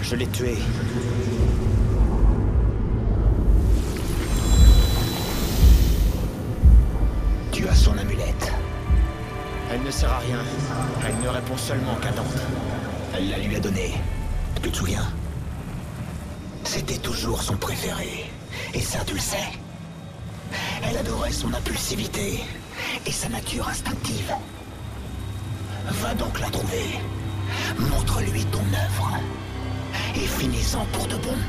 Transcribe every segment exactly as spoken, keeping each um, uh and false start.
Je l'ai tué. Tu as son amulette. Elle ne sert à rien. Elle ne répond seulement qu'à Dante. Elle la lui a donnée. Tu te souviens? C'était toujours son préféré. Et ça, tu le sais. Elle adorait son impulsivité et sa nature instinctive. Va donc la trouver. Montre-lui ton œuvre. Et finis-en pour de bon.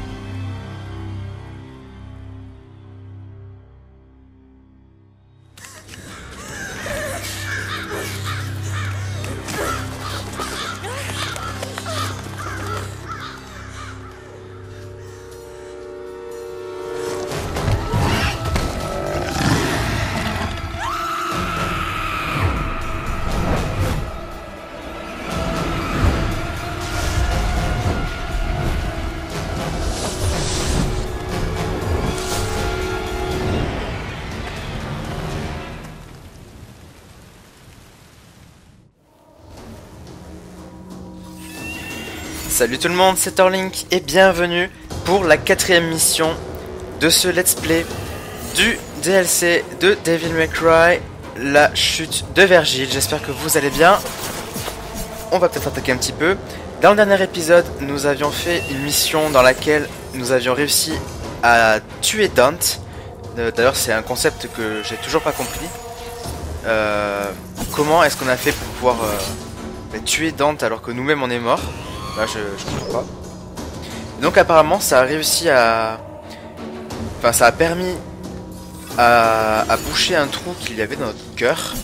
Salut tout le monde, c'est Thorlink et bienvenue pour la quatrième mission de ce let's play du D L C de Devil May Cry, la chute de Vergil. J'espère que vous allez bien. On va peut-être attaquer un petit peu. Dans le dernier épisode, nous avions fait une mission dans laquelle nous avions réussi à tuer Dante. D'ailleurs, c'est un concept que j'ai toujours pas compris. Euh, comment est-ce qu'on a fait pour pouvoir euh, tuer Dante alors que nous-mêmes on est mort? Là, je, je comprends pas. Donc apparemment ça a réussi à... Enfin ça a permis à, à boucher un trou qu'il y avait dans notre cœur.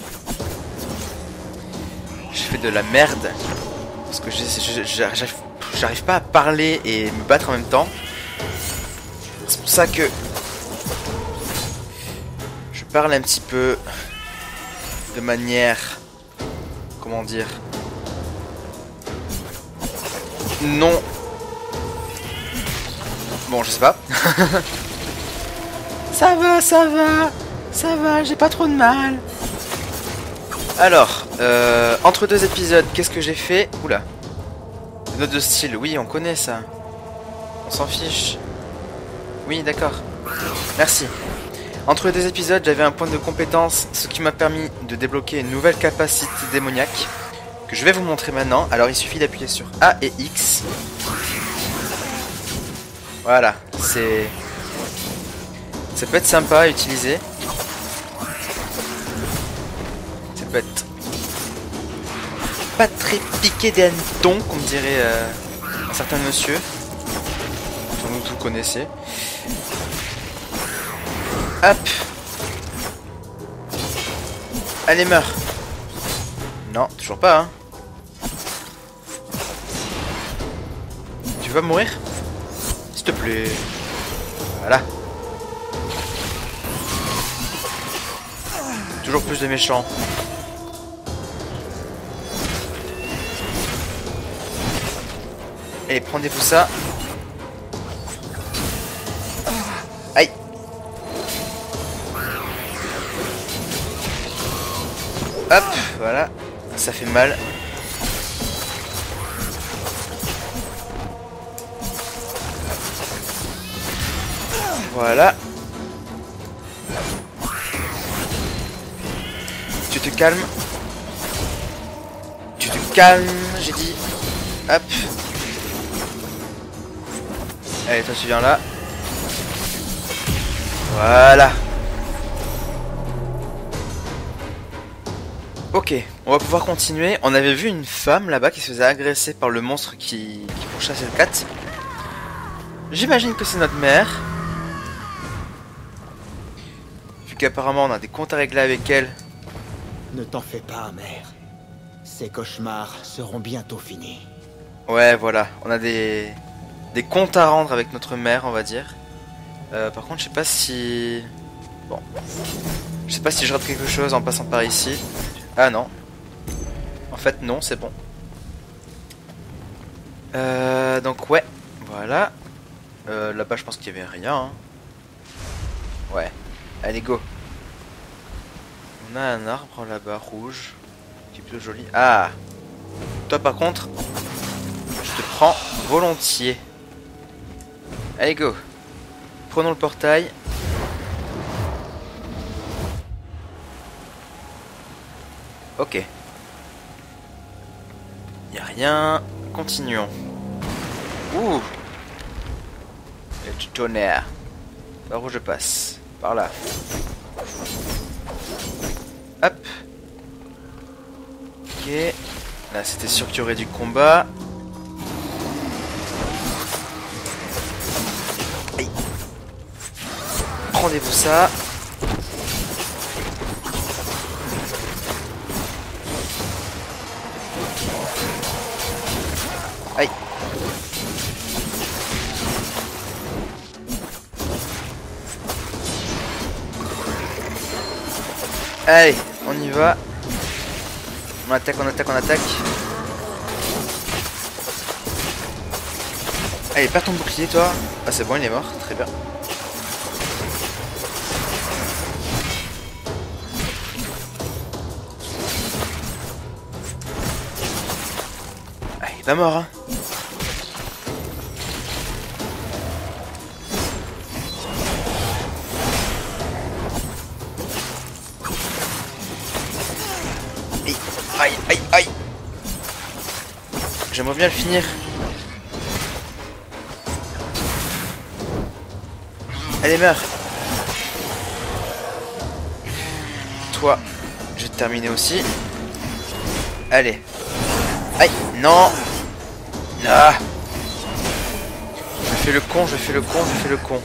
J'ai fait de la merde. Parce que j'arrive pas à parler et me battre en même temps. C'est pour ça que... Je parle un petit peu... De manière... Comment dire... Non. Bon, je sais pas. Ça va, ça va. Ça va, j'ai pas trop de mal. Alors, euh, entre deux épisodes, qu'est-ce que j'ai fait? Oula. Note de style, oui, on connaît ça. On s'en fiche. Oui, d'accord. Merci. Entre deux épisodes, j'avais un point de compétence, ce qui m'a permis de débloquer une nouvelle capacité démoniaque. Que je vais vous montrer maintenant. Alors il suffit d'appuyer sur A et X. Voilà, c'est... Ça peut être sympa à utiliser. Ça peut être... Pas très piqué des hannetons, comme dirait euh, un certain monsieur. Sans doute vous connaissez. Hop. Allez, meurs. Non, toujours pas, hein. Tu vas mourir? S'il te plaît. Voilà. Toujours plus de méchants. Allez, prenez-vous ça. Aïe. Hop, voilà. Ça fait mal. Voilà. Tu te calmes. Tu te calmes, j'ai dit. Hop. Allez, toi tu viens là. Voilà. Ok, on va pouvoir continuer. On avait vu une femme là-bas qui se faisait agresser par le monstre qui, qui pourchassait le cat. J'imagine que c'est notre mère. Vu qu'apparemment on a des comptes à régler avec elle. Ne t'en fais pas, mère. Ces cauchemars seront bientôt finis. Ouais, voilà. On a des, des comptes à rendre avec notre mère, on va dire. Euh, par contre, je sais pas si... Bon. Je sais pas si je rate quelque chose en passant par ici. Ah non. En fait, non, c'est bon. Euh, donc, ouais. Voilà. Euh, Là-bas, je pense qu'il y avait rien. Hein. Ouais. Allez, go. On a un arbre là-bas, rouge. Qui est plutôt joli. Ah! Toi, par contre, je te prends volontiers. Allez, go. Prenons le portail. Ok. Y a rien. Continuons. Ouh. Il y a du tonnerre. Par où je passe? Par là. Hop. Ok. Là, c'était sûr qu'il y aurait du combat. Aïe. Rendez-vous ça. Aïe. Allez, on y va. On attaque, on attaque, on attaque. Allez, perds ton bouclier, toi. Ah, c'est bon, il est mort. Très bien. Ah, il est pas mort, hein. Aïe, aïe, aïe. J'aimerais bien le finir. Allez, meurs. Toi, je vais te terminer aussi. Allez. Aïe, non. Ah. Je fais le con, je fais le con, je fais le con.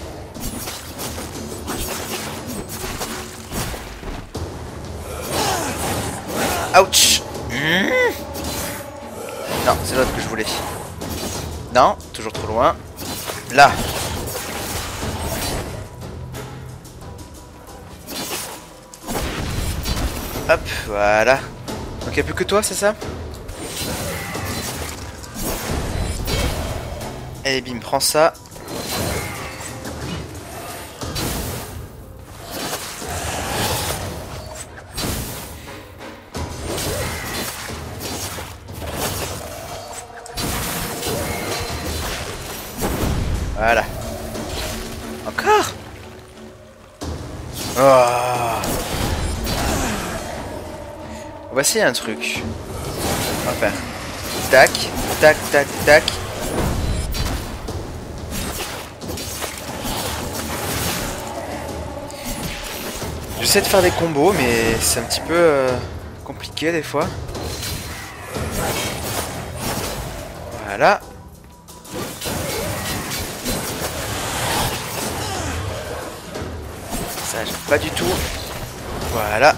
Ouch. Mmh. Non, c'est l'autre que je voulais. Non, toujours trop loin. Là. Hop, voilà. Donc il n'y a plus que toi, c'est ça? Allez, bim, prends ça. Voilà. Encore. Oh. On va essayer un truc. On va faire tac, tac, tac, tac. J'essaie de faire des combos, mais c'est un petit peu euh, compliqué des fois. Voilà. Ça, j'aime pas du tout. Voilà.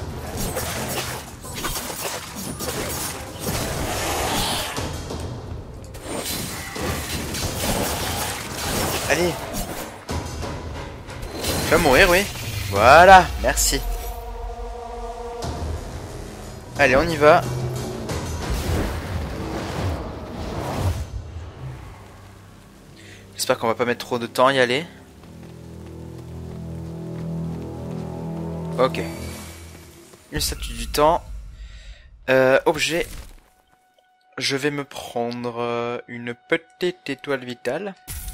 Allez. Tu vas mourir, oui. Voilà, merci. Allez, on y va. J'espère qu'on va pas mettre trop de temps à y aller. Ok. Une statue du temps. Euh, objet. Je vais me prendre une petite étoile vitale.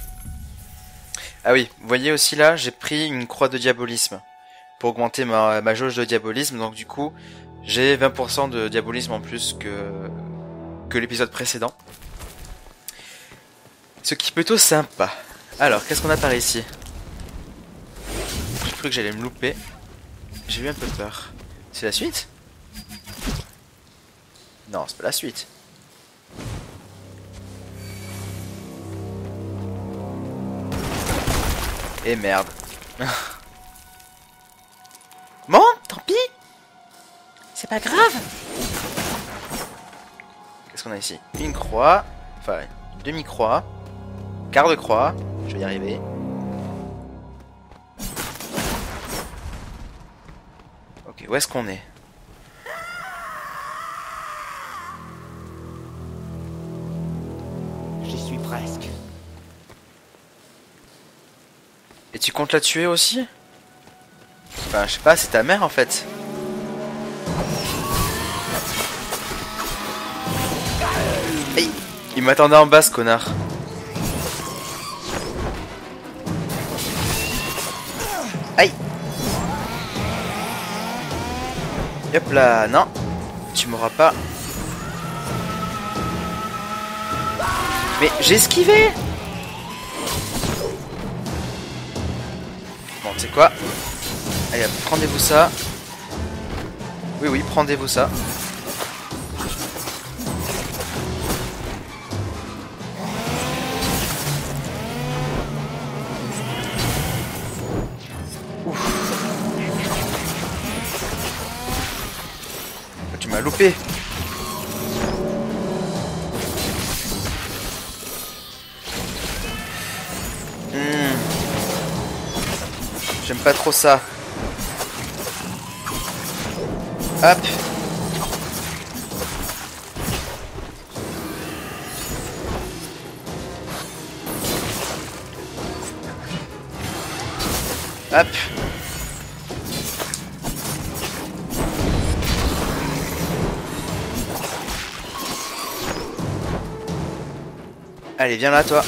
Ah oui, vous voyez aussi là, j'ai pris une croix de diabolisme pour augmenter ma, ma jauge de diabolisme. Donc du coup, j'ai vingt pour cent de diabolisme en plus que, que l'épisode précédent. Ce qui est plutôt sympa. Alors, qu'est-ce qu'on a par ici? J'ai cru que j'allais me louper. J'ai eu un peu peur. C'est la suite? Non, c'est pas la suite. Et merde. Bon, tant pis. C'est pas grave. Qu'est-ce qu'on a ici? Une croix. Enfin, une demi-croix. Quart de croix. Je vais y arriver. Ok, où est-ce qu'on est? J'y suis presque. Et tu comptes la tuer aussi? Enfin, je sais pas, c'est ta mère en fait. Aïe, il Il m'attendait en bas, ce connard. Aïe. Hop là, non. Tu m'auras pas. Mais j'ai esquivé. Bon, tu sais quoi? Allez, prenez-vous ça. Oui, oui, prenez-vous ça. Ouf. Tu m'as loupé. Hmm. J'aime pas trop ça. Hop. Hop. Allez, viens là, toi.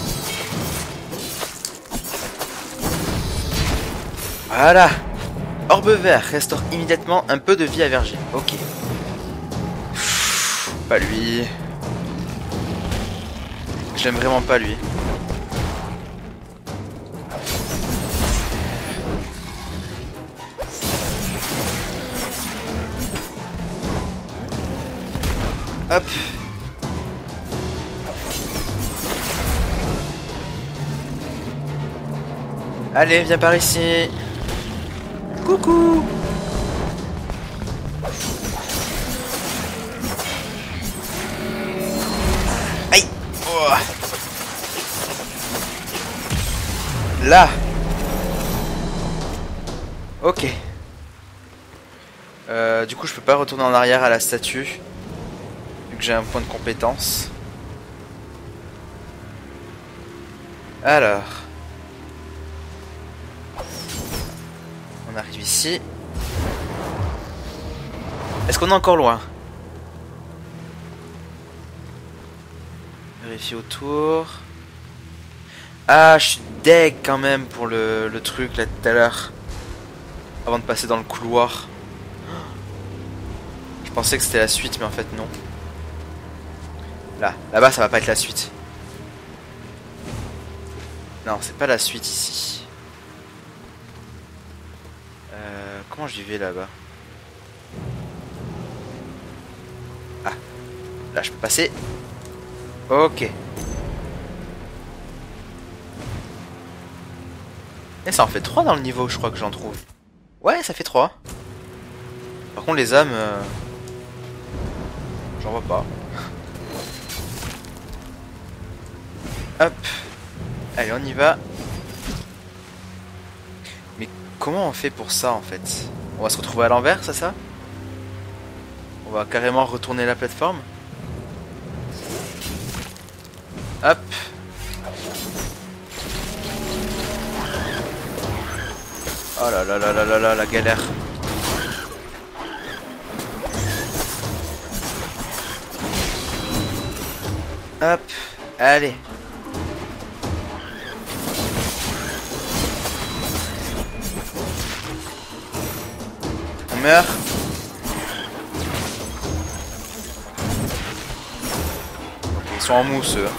Voilà. Orbe vert restaure immédiatement un peu de vie à Vergil. Ok. Pff, pas lui. J'aime vraiment pas lui. Hop. Allez, viens par ici. Coucou. Aïe. Oh. Là. Ok. Euh, du coup, je peux pas retourner en arrière à la statue. Vu que j'ai un point de compétence. Alors. On arrive ici. Est-ce qu'on est encore loin? Vérifier autour. Ah, je suis deg quand même pour le, le truc là tout à l'heure. Avant de passer dans le couloir. Je pensais que c'était la suite, mais en fait non. Là, là-bas ça va pas être la suite. Non, c'est pas la suite ici. Euh, comment j'y vais là-bas? Ah, là je peux passer. Ok. Et ça en fait trois dans le niveau, je crois que j'en trouve. Ouais, ça fait trois. Par contre les âmes, euh... j'en vois pas. Hop. Allez, on y va. Mais comment on fait pour ça en fait? On va se retrouver à l'envers, c'est ça? On va carrément retourner la plateforme. Hop. Oh là là là là là là, la galère. Hop. Allez. On meurt. Ok, ils sont en mousse eux.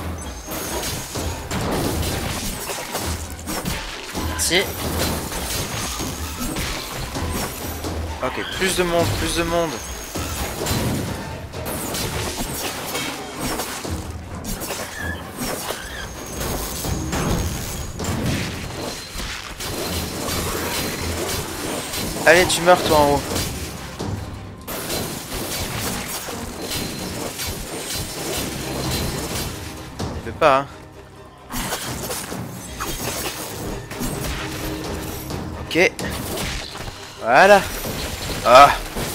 Si. Ok, plus de monde, plus de monde. Allez, tu meurs toi en haut. Il veut pas, hein. Ok. Voilà. Ah.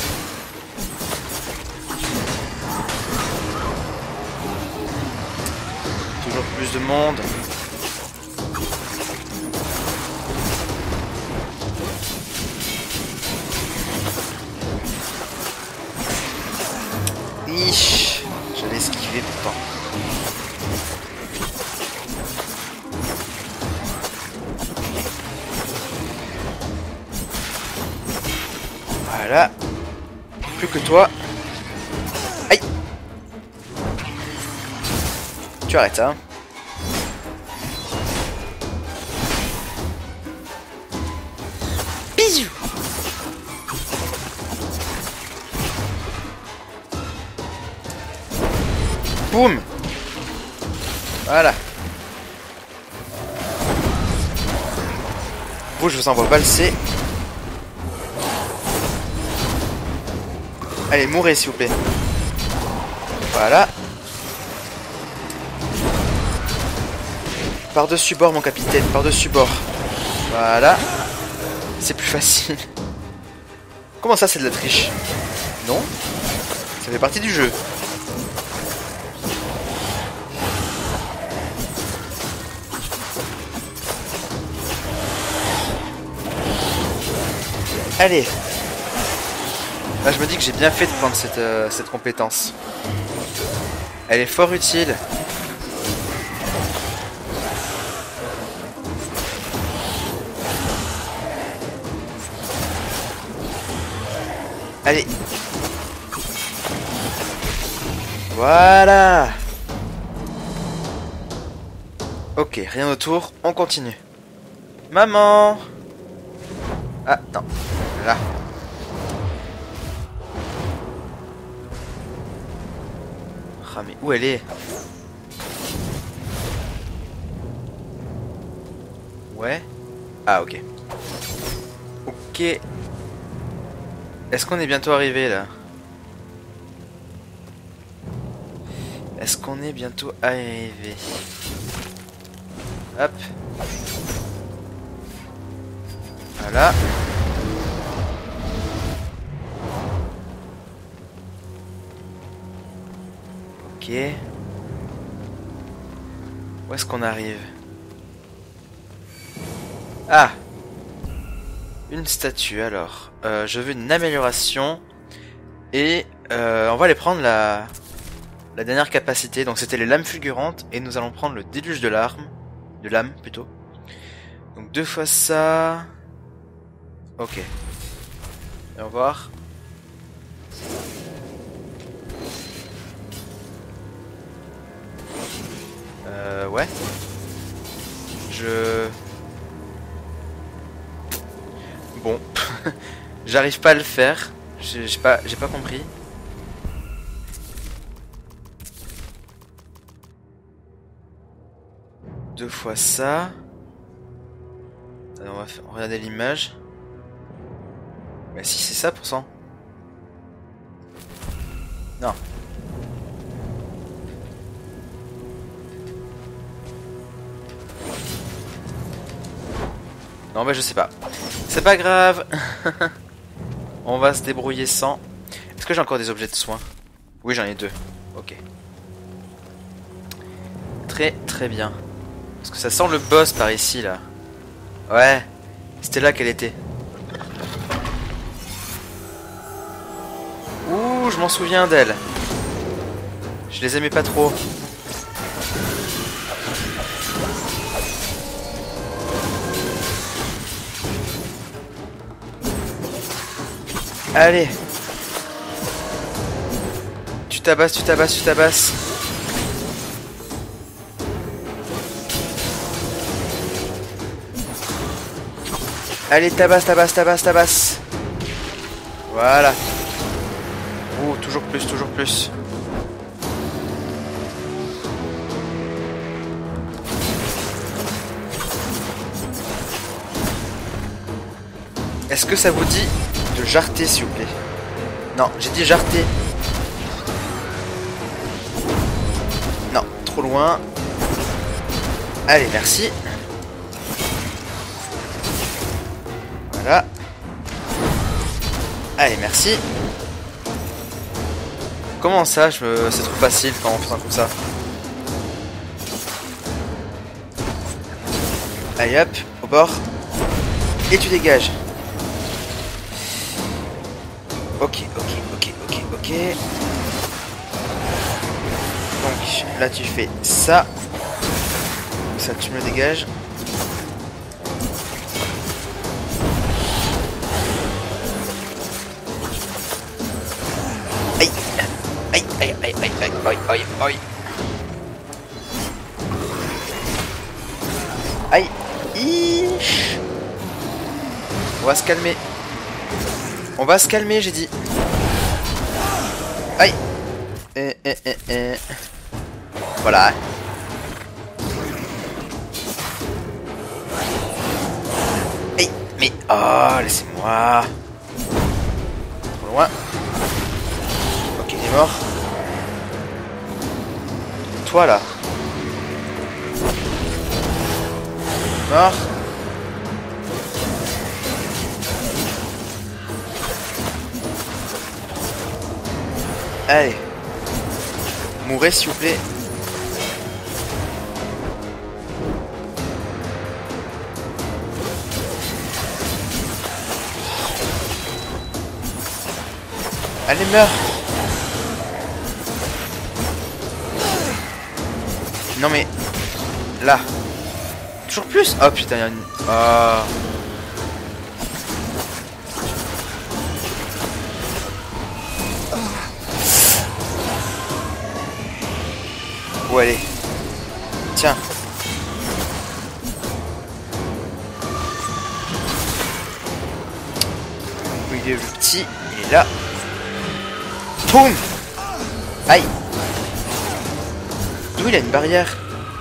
Toujours plus de monde. Ich. J'allais esquiver pourtant. Voilà. Plus que toi. Aïe. Tu arrêtes, hein. Bisous. Boum. Voilà. Vous, je vous envoie valser. Allez, mourrez s'il vous plaît. Voilà. Par-dessus bord, mon capitaine, par-dessus bord. Voilà. C'est plus facile. Comment ça, c'est de la triche? Non. Ça fait partie du jeu. Allez. Là, je me dis que j'ai bien fait de prendre cette, euh, cette compétence. Elle est fort utile. Allez. Voilà. Ok, rien autour, on continue. Maman. Ah, non. Là. Ah, mais où elle est? Ouais. Ah, ok. Ok. Est-ce qu'on est bientôt arrivé, là? Est-ce qu'on est bientôt arrivé? Hop. Voilà. Ok. Où est-ce qu'on arrive? Ah! Une statue, alors. Euh, je veux une amélioration. Et euh, on va aller prendre la, la dernière capacité. Donc c'était les lames fulgurantes. Et nous allons prendre le déluge de l'arme. De l'âme, plutôt. Donc deux fois ça. Ok. Et on va voir. Euh, ouais. Je... Bon. J'arrive pas à le faire. J'ai pas, j'ai pas compris. Deux fois ça. Alors on va faire, regarder l'image. Bah si c'est ça pourcent. Non. Non bah je sais pas. C'est pas grave. On va se débrouiller sans. Est-ce que j'ai encore des objets de soins? Oui j'en ai deux. Ok. Très très bien. Parce que ça sent le boss par ici là. Ouais. C'était là qu'elle était. Ouh je m'en souviens d'elle. Je les aimais pas trop. Allez. Tu tabasses, tu tabasses, tu tabasses. Allez, tabasse, tabasse, tabasse, tabasse. Voilà. Ouh, toujours plus, toujours plus. Est-ce que ça vous dit de jarter s'il vous plaît? Non, j'ai dit jarter. Non, trop loin. Allez, merci. Voilà. Allez, merci. Comment ça, je me... c'est trop facile quand on fait un comme ça. Allez hop, au bord. Et tu dégages. Ok, ok, ok, ok, ok. Donc là tu fais ça. Ça tu me le dégages. aïe, aïe, aïe. Aïe. Iiii. On va se calmer. On va se calmer, j'ai dit. Aïe. Eh, eh, eh, eh. Voilà. Aïe. Mais... Oh, laissez-moi. Trop loin. Ok, il est mort. Toi, là. Mort. Allez. Mourez s'il vous plaît. Allez, meurs. Non mais... Là. Toujours plus. Oh putain, il y a une... Oh. Où aller? Tiens. Où il est le petit? Il est là. Boum. Aïe. D'où il a une barrière?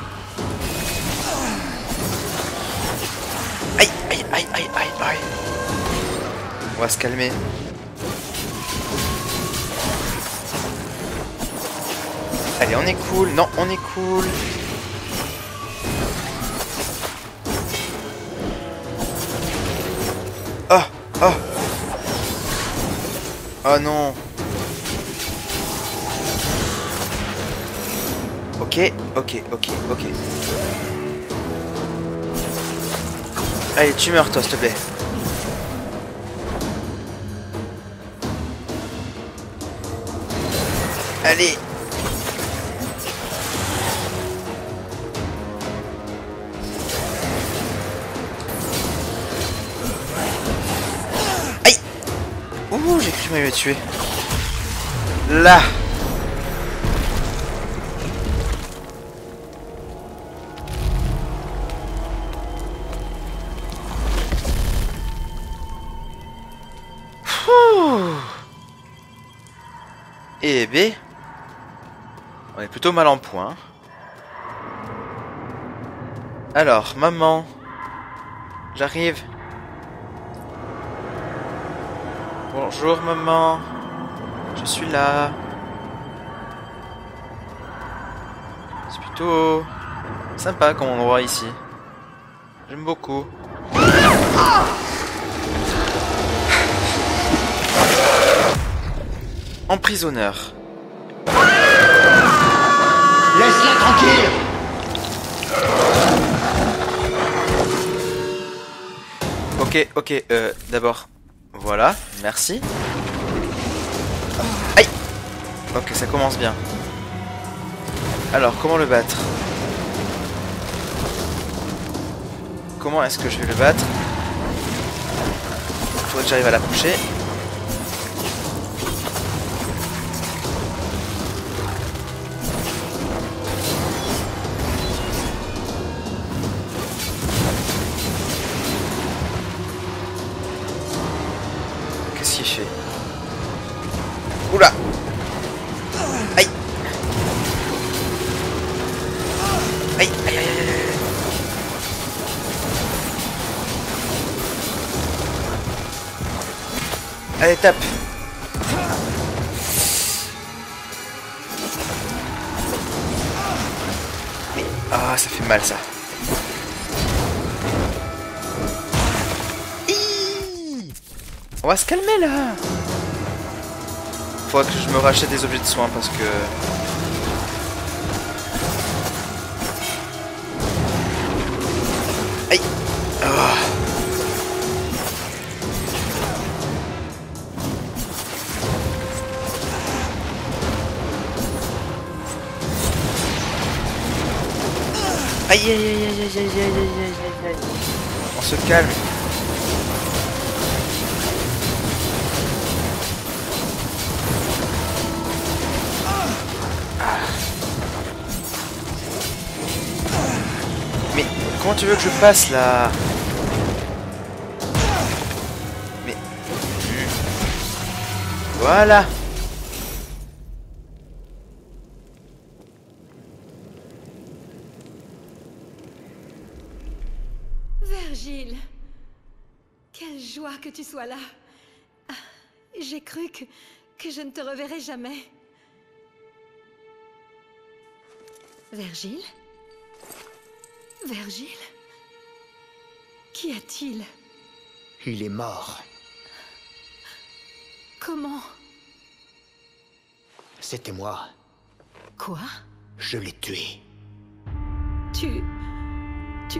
Aïe, aïe, aïe, aïe, aïe, aïe. On va se calmer. Allez, on est cool. Non, on est cool. Oh, oh. Oh non. Ok, ok, ok, ok. Allez, tu meurs toi, s'il te plaît. Allez. Aïe. Ouh, j'ai cru que je m'avais tué. Là. Et B, on est plutôt mal en point. Alors, maman, j'arrive. Bonjour maman, je suis là. C'est plutôt sympa comme endroit ici. J'aime beaucoup. Emprisonneur. Laisse-la tranquille. Ok, ok, euh, d'abord, voilà, merci. Aïe. Ok, ça commence bien. Alors, comment le battre? Comment est-ce que je vais le battre? Il faudrait que j'arrive à l'approcher. Qu'est-ce qu'il fait? Oula! Aïe! Aïe, aïe, aïe, aïe, aïe. Allez, tape! Mais, ah, ça fait mal ça. On va se calmer là. Faudra que je me rachète des objets de soins parce que... Aïe. Oh. Aïe aïe aïe aïe aïe aïe aïe aïe aïe aïe. On se calme. Mais comment tu veux que je passe là? Mais... Voilà. Vergile, quelle joie que tu sois là. Ah, j'ai cru que, que je ne te reverrais jamais. Vergile? Vergile? Qu'y a-t-il? Il est mort. Comment? C'était moi. Quoi? Je l'ai tué. Tu... Tu...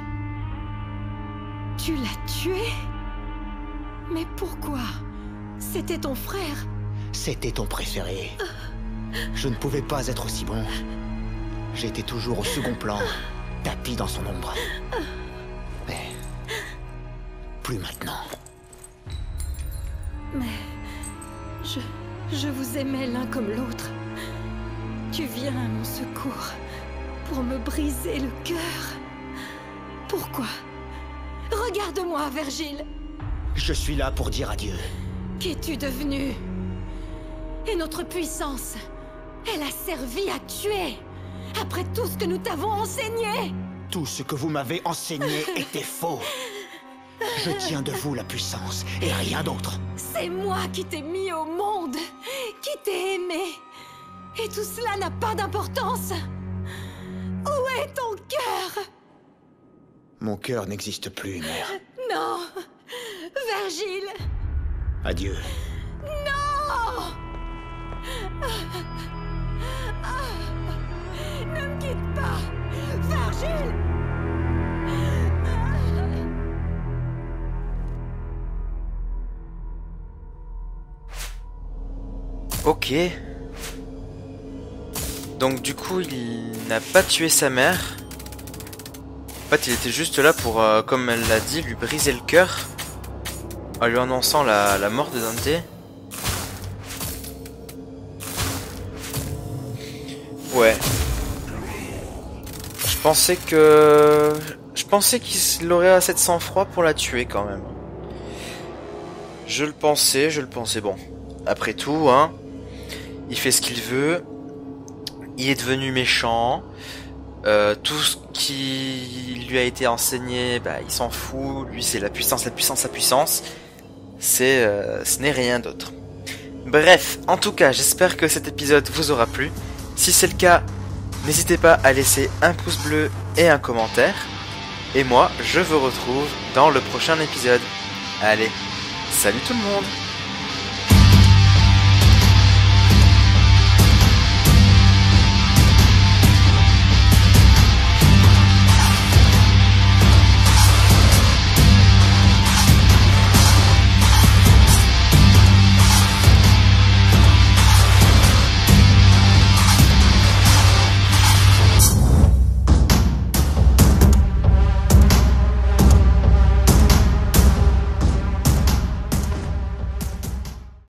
Tu l'as tué? Mais pourquoi? C'était ton frère. C'était ton préféré. Je ne pouvais pas être aussi bon. J'étais toujours au second plan, tapi dans son ombre. Mais... plus maintenant. Mais... Je... Je vous aimais l'un comme l'autre. Tu viens à mon secours pour me briser le cœur. Pourquoi? Regarde-moi, Vergile. Je suis là pour dire adieu. Qu'es-tu devenu? Et notre puissance, elle a servi à tuer. Après tout ce que nous t'avons enseigné. Tout ce que vous m'avez enseigné était faux. Je tiens de vous la puissance et rien d'autre. C'est moi qui t'ai mis au monde, qui t'ai aimé. Et tout cela n'a pas d'importance. Où est ton cœur? Mon cœur n'existe plus, mère. Non, Vergile. Adieu. Non. Ne me quitte pas, Vergile. Ok. Donc du coup, il n'a pas tué sa mère. En fait, il était juste là pour, euh, comme elle l'a dit, lui briser le cœur. En lui annonçant la, la mort de Dante. Ouais. Je pensais que... Je pensais qu'il aurait assez de sang-froid pour la tuer quand même. Je le pensais, je le pensais. Bon, après tout, hein. Il fait ce qu'il veut. Il est devenu méchant. Euh, tout ce qui lui a été enseigné, bah, il s'en fout. Lui, c'est la puissance, la puissance, la puissance. C'est, euh, ce n'est rien d'autre. Bref, en tout cas, j'espère que cet épisode vous aura plu. Si c'est le cas, n'hésitez pas à laisser un pouce bleu et un commentaire. Et moi, je vous retrouve dans le prochain épisode. Allez, salut tout le monde!